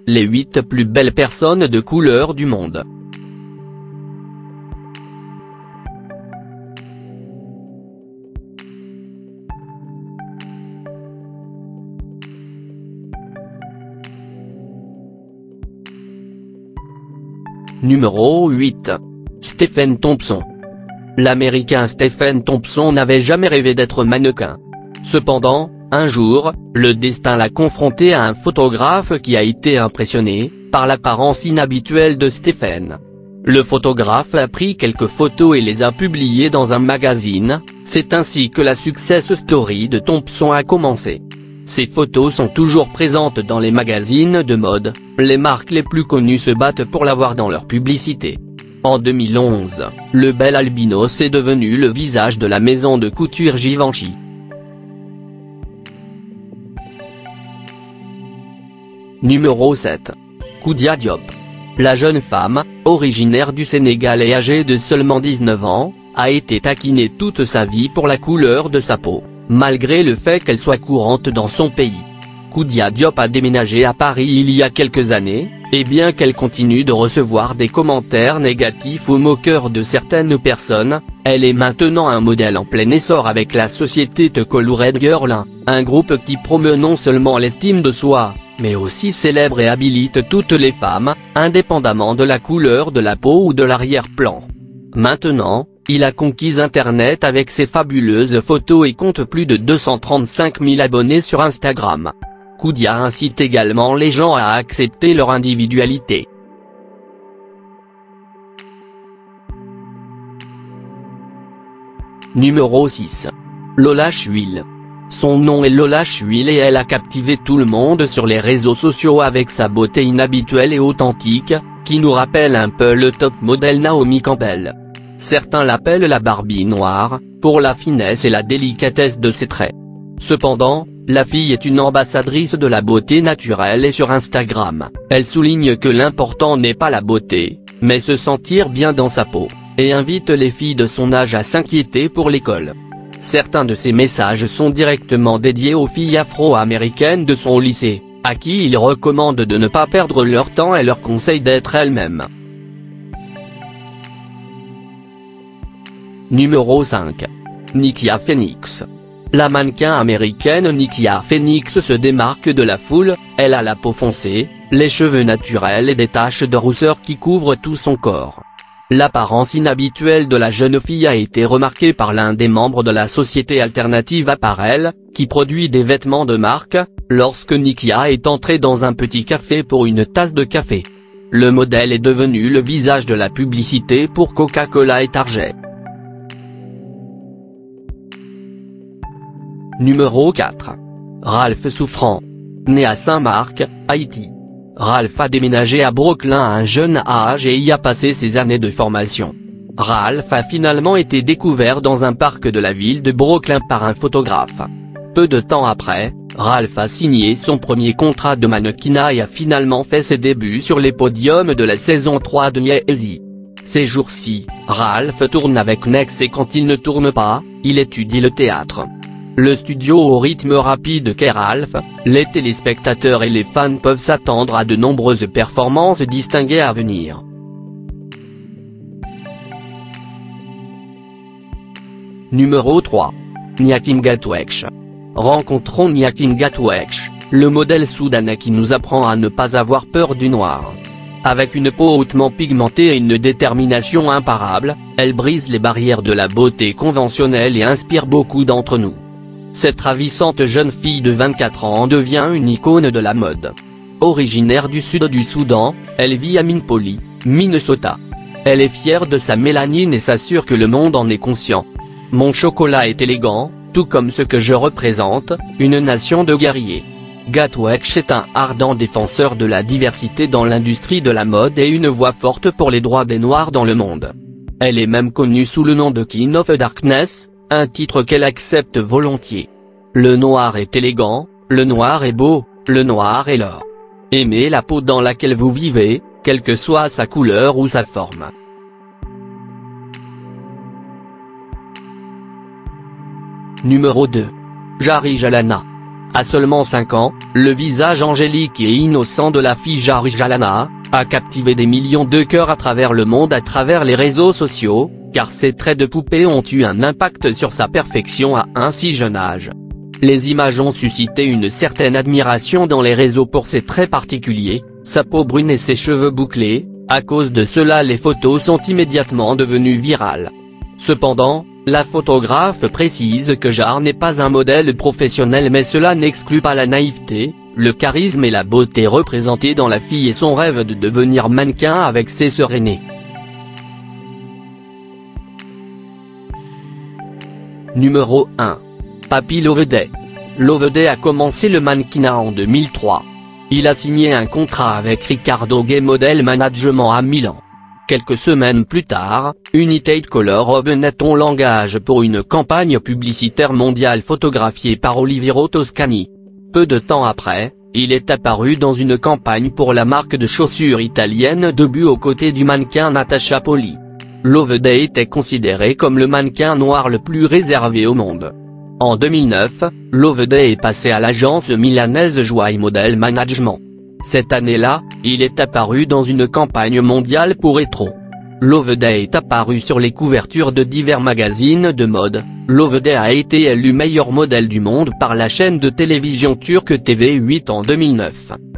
les 8 plus belles personnes de couleur du monde. Numéro 8. Stephen Thompson. L'Américain Stephen Thompson n'avait jamais rêvé d'être mannequin. Cependant, un jour, le destin l'a confronté à un photographe qui a été impressionné par l'apparence inhabituelle de Stephen. Le photographe a pris quelques photos et les a publiées dans un magazine, c'est ainsi que la success story de Thompson a commencé. Ces photos sont toujours présentes dans les magazines de mode, les marques les plus connues se battent pour l'avoir dans leur publicité. En 2011, le bel albinos est devenu le visage de la maison de couture Givenchy. Numéro 7. Koudia Diop. La jeune femme, originaire du Sénégal et âgée de seulement 19 ans, a été taquinée toute sa vie pour la couleur de sa peau, malgré le fait qu'elle soit courante dans son pays. Koudia Diop a déménagé à Paris il y a quelques années, et bien qu'elle continue de recevoir des commentaires négatifs ou moqueurs de certaines personnes, elle est maintenant un modèle en plein essor avec la société The Colored Girl, un groupe qui promeut non seulement l'estime de soi, mais aussi célèbre et habilite toutes les femmes, indépendamment de la couleur de la peau ou de l'arrière-plan. Maintenant, il a conquis Internet avec ses fabuleuses photos et compte plus de 235 000 abonnés sur Instagram. Koudia incite également les gens à accepter leur individualité. Numéro 6. Lola Schwill. Son nom est Lola Schwill et elle a captivé tout le monde sur les réseaux sociaux avec sa beauté inhabituelle et authentique, qui nous rappelle un peu le top modèle Naomi Campbell. Certains l'appellent la Barbie noire, pour la finesse et la délicatesse de ses traits. Cependant, la fille est une ambassadrice de la beauté naturelle et sur Instagram, elle souligne que l'important n'est pas la beauté, mais se sentir bien dans sa peau, et invite les filles de son âge à s'inquiéter pour l'école. Certains de ses messages sont directement dédiés aux filles afro-américaines de son lycée, à qui il recommande de ne pas perdre leur temps et leur conseille d'être elles-mêmes. Numéro 5. Nikia Phoenix. La mannequin américaine Nikia Phoenix se démarque de la foule, elle a la peau foncée, les cheveux naturels et des taches de rousseur qui couvrent tout son corps. L'apparence inhabituelle de la jeune fille a été remarquée par l'un des membres de la société alternative Apparel, qui produit des vêtements de marque, lorsque Nikia est entrée dans un petit café pour une tasse de café. Le modèle est devenu le visage de la publicité pour Coca-Cola et Target. Numéro 4. Ralph Souffrant. Né à Saint-Marc, Haïti. Ralph a déménagé à Brooklyn à un jeune âge et y a passé ses années de formation. Ralph a finalement été découvert dans un parc de la ville de Brooklyn par un photographe. Peu de temps après, Ralph a signé son premier contrat de mannequinat et a finalement fait ses débuts sur les podiums de la saison 3 de Yeezy. Ces jours-ci, Ralph tourne avec Next et quand il ne tourne pas, il étudie le théâtre. Le studio au rythme rapide qu'est Ralph, les téléspectateurs et les fans peuvent s'attendre à de nombreuses performances distinguées à venir. Numéro 3. Nyakim Gatouech. Rencontrons Nyakim Gatouech, le modèle soudanais qui nous apprend à ne pas avoir peur du noir. Avec une peau hautement pigmentée et une détermination imparable, elle brise les barrières de la beauté conventionnelle et inspire beaucoup d'entre nous. Cette ravissante jeune fille de 24 ans devient une icône de la mode. Originaire du sud du Soudan, elle vit à Minneapolis, Minnesota. Elle est fière de sa mélanine et s'assure que le monde en est conscient. Mon chocolat est élégant, tout comme ce que je représente, une nation de guerriers. Gatouech est un ardent défenseur de la diversité dans l'industrie de la mode et une voix forte pour les droits des Noirs dans le monde. Elle est même connue sous le nom de Queen of Darkness, un titre qu'elle accepte volontiers. Le noir est élégant, le noir est beau, le noir est l'or. Aimez la peau dans laquelle vous vivez, quelle que soit sa couleur ou sa forme. Numéro 2. Jari Jalana. À seulement 5 ans, le visage angélique et innocent de la fille Jalana a captivé des millions de cœurs à travers le monde à travers les réseaux sociaux, car ses traits de poupée ont eu un impact sur sa perfection à un si jeune âge. Les images ont suscité une certaine admiration dans les réseaux pour ses traits particuliers, sa peau brune et ses cheveux bouclés. À cause de cela, les photos sont immédiatement devenues virales. Cependant, la photographe précise que Jar n'est pas un modèle professionnel, mais cela n'exclut pas la naïveté, le charisme et la beauté représentés dans la fille et son rêve de devenir mannequin avec ses sœurs aînées. Numéro 1. Papy Loveday. Loveday a commencé le mannequinat en 2003. Il a signé un contrat avec Riccardo Gay Model Management à Milan. Quelques semaines plus tard, United Color openait ton langage pour une campagne publicitaire mondiale photographiée par Oliviero Toscani. Peu de temps après, il est apparu dans une campagne pour la marque de chaussures italienne Debu aux côtés du mannequin Natasha Poli. Loveday était considéré comme le mannequin noir le plus réservé au monde. En 2009, Loveday est passé à l'agence milanaise Joy Model Management. Cette année-là, il est apparu dans une campagne mondiale pour Retro. Loveday est apparu sur les couvertures de divers magazines de mode. Loveday a été élu meilleur modèle du monde par la chaîne de télévision turque TV8 en 2009.